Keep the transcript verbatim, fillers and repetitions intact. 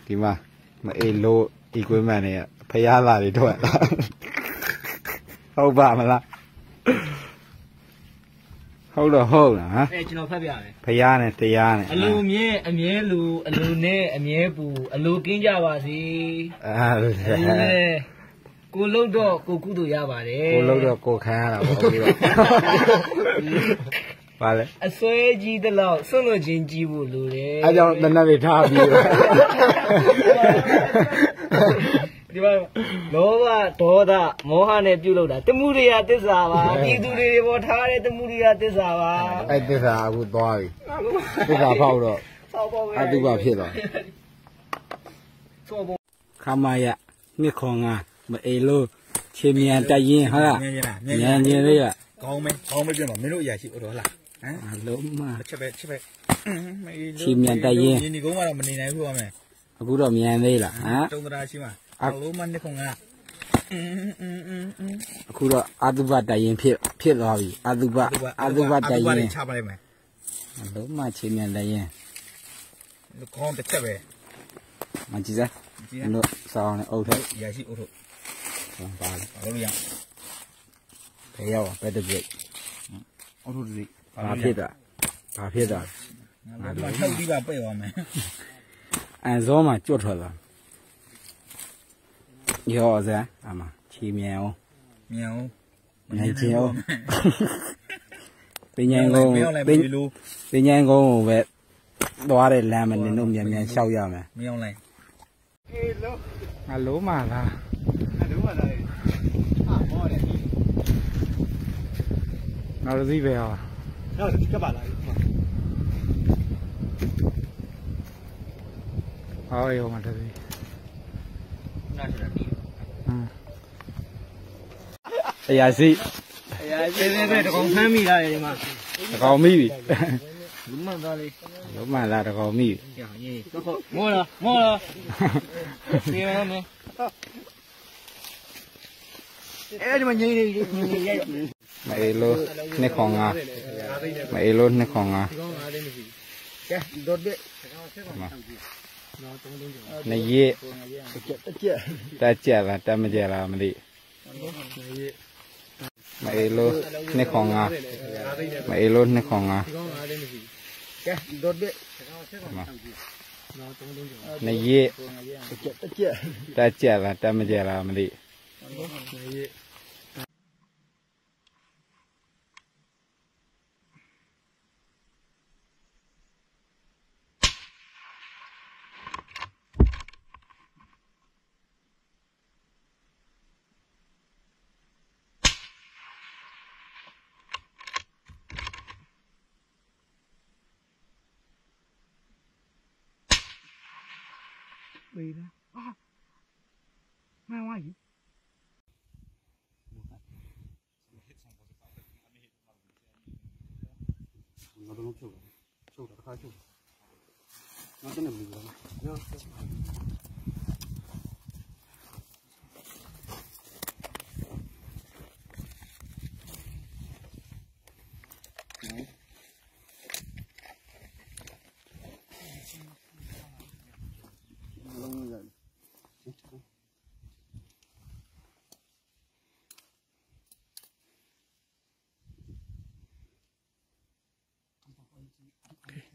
ဒီမှာမအေးလို့ equipment တွေကဖျားလာတွေထွက်လာဟုတ်ပါမလားဟုတ်တော့ဟုတ်လားဟမ်အဲကျွန်တော်ဖတ်ပြမယ်ဖျားနဲ့တရားနဲ့အလိုမြဲအမြဲလူအလိုနဲ့အမြဲပူအလိုကင်းကြပါစေအာကိုလုံးတော့ကိုကုသိုလ်ရပါတယ်ကိုလုံးတော့ကိုခံရတာပေါ့ပြီးတော့ပါလေအစွဲကြီးတလောက်စွန့်လွတ်ခြင်းကြီးဖို့လိုတယ်အဲကြောင့်တနက်တွေထားပြီးတော့ဒီမှာလောဘဒေါသမောဟနဲ့ပြုတ်လောက်တာတမှုရိယသစ္စာပါပြည်သူတွေပေါ်ထားတဲ့တမှုရိယသစ္စာပါအဲသစ္စာအခုသွားပြီသစ္စာဖောက်တော့အတုပဖြစ်သွားခမရနှစ်ခေါင်ငါမအေလို့ချေမြန်တရင်ဟာညံညင်လေးကကောင်းမယ်ကောင်းမယ်ပြင်ပါမင်းတို့အရာရှိဟုတ်တော့လားဟမ်လုံးမချက်ပဲချက်ပဲချေမြန်တရင်ဒီကုန်းကတော့မနေနိုင်ဘူးဟောမယ်အခုတော့မြန်သေးလားဟမ်တုံးတရာရှိမှာအလုံးမနှစ်ခေါင်ငါအခုတော့အတုပတရင်ဖြစ်ဖြစ်သွားပြီအတုပအတုပတရင်ချပါလိုက်မယ်လုံးမချေမြန်တရင်ကောင်းတစ်ချက်ပဲမကြည့်စမ်းတို့စောင်းနဲ့အုပ်ထုတ်အရာရှိအုပ်ထုတ်ပါလေဘာလို့ရဘယ်ရောက်ပဲတပြိတ်အုပ်ထုတ်စီဘာဖြစ်တာဘာဖြစ်တာငါတို့ထုတ်ပြီးပါပဲ့သွားမယ်အန်စောမှာကြွတ်ထွက်လာရောစမ်းအမချီမြန်အောင်မြန်အောင်မြန်ချင်အောင်ပညာကုန်းပညာကုန်းကိုပဲသွားတဲ့လမ်းမနေတော့မြန်မြန်လျှောက်ရမယ်မအောင်လိုက်အေးလို့ငါလုံးမလားငါလုံးမလားအာမောတယ်ငါတို့စီးပဲဟာနော်ဒီကပါလာဟောရောမတည်းနားချင်တယ်ဟမ်အရာစီအရာစီပဲပဲတကောင်ဖမ်းမိလားဒီမှာတကောင်မိပြီလုံးမသားလေးလုံးမလားတကောင်မိပြီမောလားမောလားပြေမလားအဲဒီမှာငိမ့်နေငိမ့်နေရမအေးလို့နှစ်ခေါင်ငါမအေးလို့နှစ်ခေါင်ငါကဲဒိုdetနေရတက်ကြက်လားတက်မကြက်လားမသိမအေးလို့နှစ်ခေါင်ငါမအေးလို့နှစ်ခေါင်ငါကဲဒိုdetနေရတက်ကြက်လားတက်မကြက်လားမသိ喂了啊，卖蛙鱼。我都能救了，救了，快救了！那真的不行了，不要。Okay.